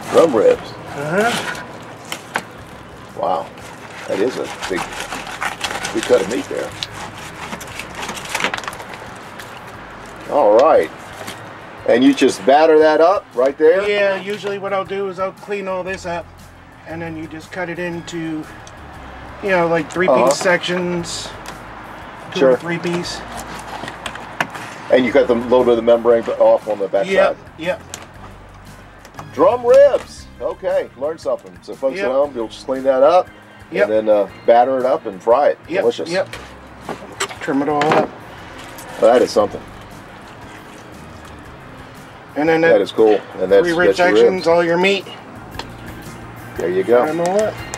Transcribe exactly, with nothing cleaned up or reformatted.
Drum ribs. Uh-huh. Wow. That is a big, big cut of meat there. All right. And you just batter that up right there? Yeah, usually what I'll do is I'll clean all this up, and then you just cut it into, you know, like three-piece uh-huh. sections, two sure. or three-piece. And you cut the little bit of the membrane off on the back yep, side? Yep, Drum ribs. Okay, learn something. So folks yep. at home, you'll just clean that up, yep. and then uh, batter it up and fry it. Yep. Delicious. Yep. Trim it all up. Well, that is something. And then that, that is cool. And that's three rib sections, all your meat. There you go. I know what.